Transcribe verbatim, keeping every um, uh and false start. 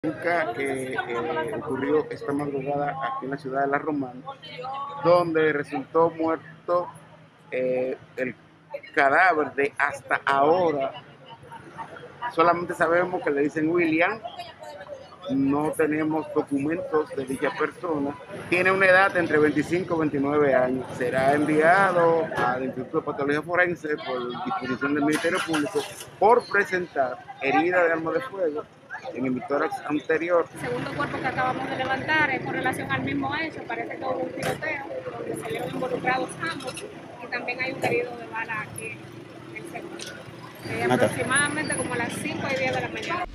Que eh, ocurrió esta madrugada aquí en la ciudad de La Romana, donde resultó muerto eh, el cadáver de hasta ahora. Solamente sabemos que le dicen William, no tenemos documentos de dicha persona. Tiene una edad de entre veinticinco y veintinueve años. Será enviado al Instituto de Patología Forense por disposición del Ministerio Público por presentar herida de arma de fuego en el tórax anterior. El segundo cuerpo que acabamos de levantar es con relación al mismo hecho. Parece que hubo un tiroteo donde salieron involucrados ambos y también hay un herido de bala aquí en el segundo. Eh, aproximadamente como a las cinco y diez de la mañana.